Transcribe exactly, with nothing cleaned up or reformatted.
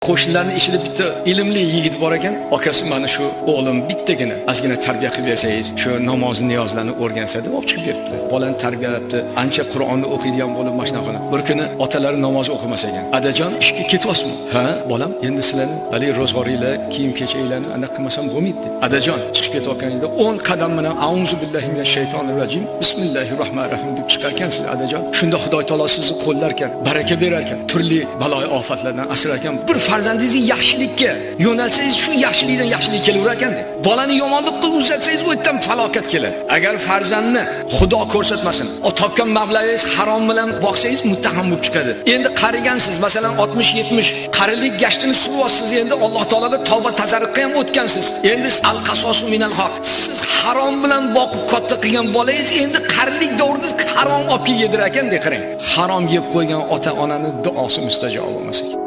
qo'shnilarning ichida bitta ilmli yigit bor ekan, akasi mana shu o'g'lim bittagina ozgina tarbiya qilib bersangiz, shu namoz niyozlarni o'rgansa deb olib chiqib beribdilar. Bolani tarbiyalabdi, ancha Qur'onni o'qiydigan bo'lib mashina qilib. Bir kuni otalari namoz o'qimas ekan. Adajon, ishga ketyapsizmi? Ha, bolam, endi sizlarni hali ro'zg'oringlar, kiyim-kechaklarni anaqa qilmasam bo'lmaydi. Adajon, chiqib ketayotganingizda o'n qadam bilan auzu billahi minash shaytonir rojim, bismillahir rohmanir rohim deb chiqar ekansiz, adajon. Shunda Xudo taolo sizni qo'llar ekan, baraka berar ekan, turli baloy ofatlardan asrar ekan. Bir farzandingizning yaxshilikka yo'nalsangiz, shu yaxshilikdan yaxshilik kelaverar ekan. Bolani yomonlikqa uzatsangiz, u yerdan falokat keladi. Agar farzandni Xudo ko'rsatmasin, o topgan mablag'ingiz harom bilan boqsangiz muttaham bo'lib chiqadi. Endi qarigansiz, masalan oltmish yetmish, qarilik gashtini suryapsiz, endi Alloh taologa tavba tazarruqqa ham o'tgansiz. Endi al-qasosu minal haq. Siz harom bilan boqib katta qilgan bolangiz endi qarilik davrida harom olib yedir ekan, deb qarang. Harom yeb qo'ygan ota-onaning duosi mustajob bo'lmas ekan.